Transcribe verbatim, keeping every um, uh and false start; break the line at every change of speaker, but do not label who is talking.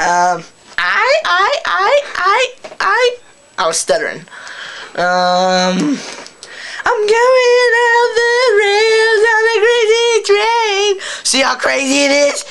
Um, I, I, I, I, I, I was stuttering. Um, I'm going out the rails on a crazy train. See how crazy it is?